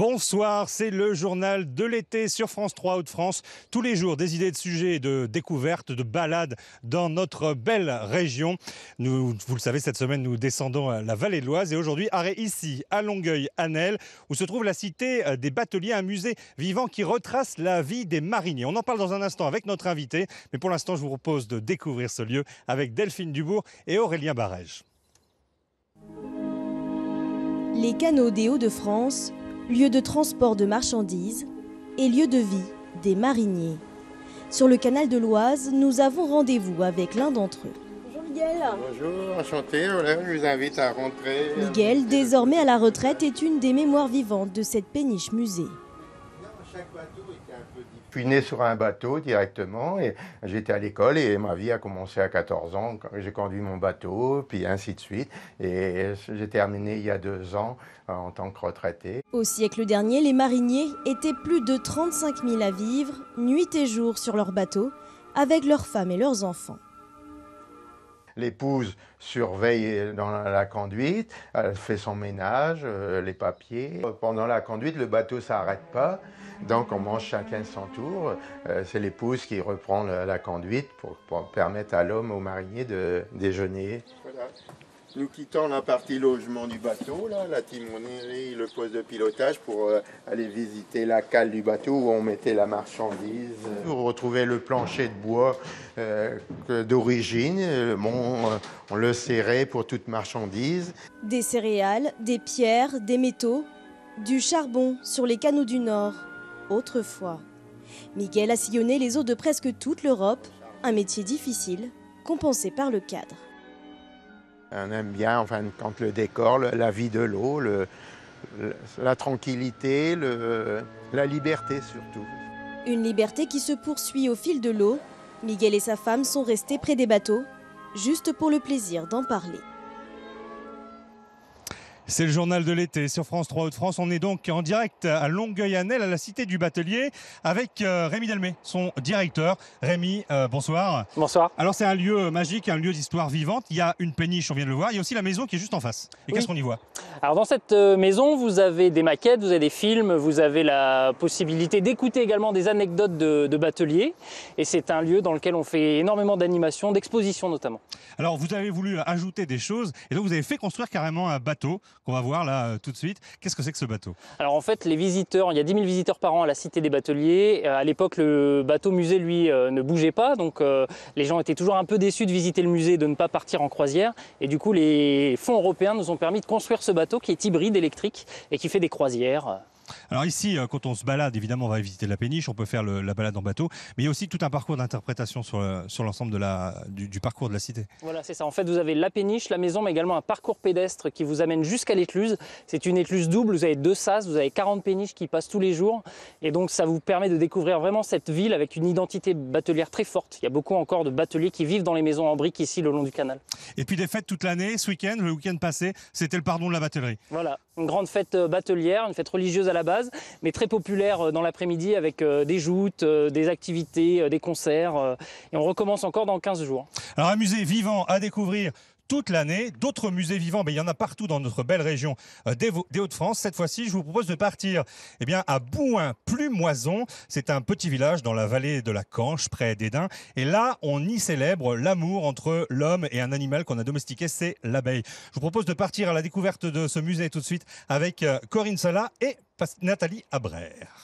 Bonsoir, c'est le journal de l'été sur France 3 Hauts-de-France. Tous les jours, des idées de sujets, de découvertes, de balades dans notre belle région. Nous, vous le savez, cette semaine, nous descendons la vallée de l'Oise et aujourd'hui, arrêt ici, à Longueuil-Annel, où se trouve la cité des bateliers, un musée vivant qui retrace la vie des mariniers. On en parle dans un instant avec notre invité, mais pour l'instant, je vous propose de découvrir ce lieu avec Delphine Dubourg et Aurélien Barège. Les canaux des Hauts-de-France, lieu de transport de marchandises et lieu de vie des mariniers. Sur le canal de l'Oise, nous avons rendez-vous avec l'un d'entre eux. Bonjour Miguel. Bonjour, enchanté, voilà, je vous invite à rentrer. Miguel, désormais à la retraite, est une des mémoires vivantes de cette péniche musée. Chaque bateau était un peu différent. Je suis né sur un bateau directement et j'étais à l'école et ma vie a commencé à 14 ans. J'ai conduit mon bateau, puis ainsi de suite. Et j'ai terminé il y a 2 ans en tant que retraité. Au siècle dernier, les mariniers étaient plus de 35 000 à vivre, nuit et jour sur leur bateau, avec leurs femmes et leurs enfants. L'épouse surveille dans la conduite, elle fait son ménage, les papiers. Pendant la conduite, le bateau ne s'arrête pas, donc on mange chacun son tour. C'est l'épouse qui reprend la conduite pour permettre à l'homme, au marinier, de déjeuner. Voilà. Nous quittons la partie logement du bateau, là, la timonerie, le poste de pilotage pour aller visiter la cale du bateau où on mettait la marchandise. Vous retrouvez le plancher de bois d'origine, on le serrait pour toute marchandise. Des céréales, des pierres, des métaux, du charbon sur les canaux du Nord, autrefois. Miguel a sillonné les eaux de presque toute l'Europe, un métier difficile, compensé par le cadre. On aime bien, enfin, quand le décor, la vie de l'eau, la tranquillité, la liberté surtout. Une liberté qui se poursuit au fil de l'eau. Miguel et sa femme sont restés près des bateaux, juste pour le plaisir d'en parler. C'est le journal de l'été sur France 3 Hauts-de-France. On est donc en direct à Longueuil-Annel, à la cité du batelier, avec Rémi Delmé, son directeur. Rémi, bonsoir. Bonsoir. Alors c'est un lieu magique, un lieu d'histoire vivante. Il y a une péniche, on vient de le voir. Il y a aussi la maison qui est juste en face. Et qu'est-ce qu'on y voit? Alors dans cette maison, vous avez des maquettes, vous avez des films, vous avez la possibilité d'écouter également des anecdotes de bateliers. Et c'est un lieu dans lequel on fait énormément d'animations, d'expositions notamment. Alors vous avez voulu ajouter des choses et donc vous avez fait construire carrément un bateau qu'on va voir là tout de suite. Qu'est-ce que c'est que ce bateau? Alors en fait, les visiteurs, il y a 10 000 visiteurs par an à la Cité des Bateliers. À l'époque, le bateau musée, lui, ne bougeait pas. Donc les gens étaient toujours un peu déçus de visiter le musée, de ne pas partir en croisière. Et du coup, les fonds européens nous ont permis de construire ce bateau qui est hybride électrique et qui fait des croisières. Alors ici, quand on se balade, évidemment, on va visiter la péniche, on peut faire la balade en bateau, mais il y a aussi tout un parcours d'interprétation sur l'ensemble du parcours de la cité. Voilà, c'est ça. En fait, vous avez la péniche, la maison, mais également un parcours pédestre qui vous amène jusqu'à l'écluse. C'est une écluse double, vous avez 2 sas, vous avez 40 péniches qui passent tous les jours. Et donc, ça vous permet de découvrir vraiment cette ville avec une identité batelière très forte. Il y a beaucoup encore de bateliers qui vivent dans les maisons en briques ici, le long du canal. Et puis des fêtes toute l'année. Ce week-end, le week-end passé, c'était le pardon de la batellerie. Voilà, une grande fête batelière, une fête religieuse à la base, mais très populaire dans l'après-midi avec des joutes, des activités, des concerts. Et on recommence encore dans 15 jours. Alors un musée vivant à découvrir toute l'année. D'autres musées vivants, mais il y en a partout dans notre belle région des Hauts-de-France. Cette fois-ci, je vous propose de partir à Bouin-Plumoison. C'est un petit village dans la vallée de la Canche, près d'Edin. Et là, on y célèbre l'amour entre l'homme et un animal qu'on a domestiqué, c'est l'abeille. Je vous propose de partir à la découverte de ce musée tout de suite avec Corinne Sola et Nathalie Abraire.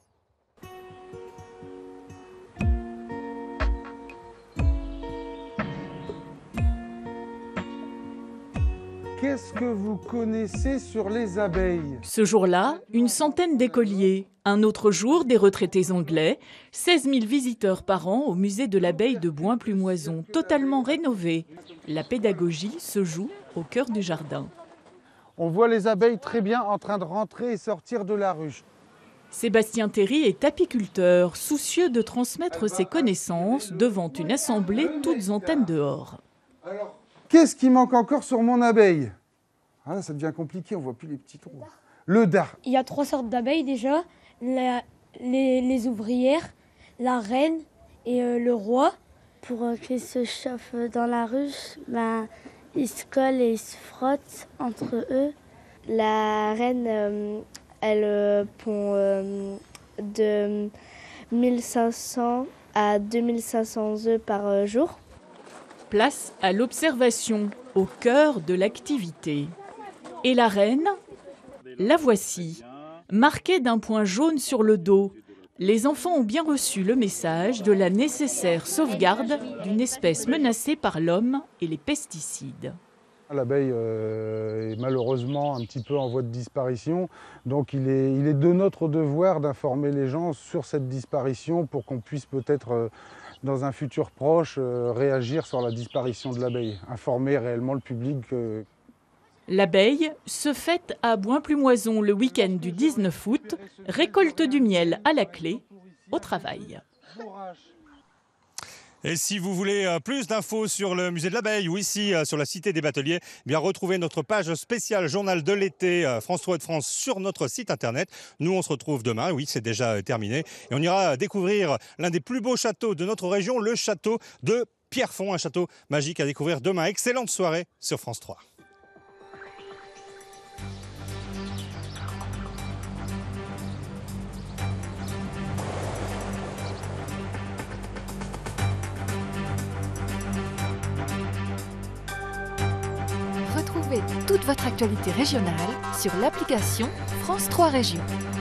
Qu'est-ce que vous connaissez sur les abeilles? Ce jour-là, une centaine d'écoliers. Un autre jour, des retraités anglais. 16 000 visiteurs par an au musée de l'abeille de Bouin-Plumoison, totalement rénové. La pédagogie se joue au cœur du jardin. On voit les abeilles très bien en train de rentrer et sortir de la ruche. Sébastien Théry est apiculteur, soucieux de transmettre ses connaissances devant une assemblée toutes antennes dehors. Alors, qu'est-ce qui manque encore sur mon abeille? Ah là, ça devient compliqué, on ne voit plus les petits trous. Le dard. Il y a 3 sortes d'abeilles déjà, les ouvrières, la reine et le roi. Pour qu'ils se chauffent dans la ruche, ils se collent et ils se frottent entre eux. La reine, elles pondent de 1500 à 2500 œufs par jour. Place à l'observation, au cœur de l'activité. Et la reine? La voici, marquée d'un point jaune sur le dos. Les enfants ont bien reçu le message de la nécessaire sauvegarde d'une espèce menacée par l'homme et les pesticides. L'abeille est malheureusement un petit peu en voie de disparition, donc il est de notre devoir d'informer les gens sur cette disparition pour qu'on puisse peut-être, dans un futur proche, réagir sur la disparition de l'abeille, informer réellement le public. L'abeille se fête à Boin-Plumoison le week-end du 19 août, récolte du miel à la clé, au travail. Et si vous voulez plus d'infos sur le musée de l'abeille ou ici sur la cité des bateliers, eh bien retrouvez notre page spéciale journal de l'été France 3 de France sur notre site internet. Nous on se retrouve demain, oui c'est déjà terminé, et on ira découvrir l'un des plus beaux châteaux de notre région, le château de Pierrefonds, un château magique à découvrir demain. Excellente soirée sur France 3. Retrouvez toute votre actualité régionale sur l'application France 3 Régions.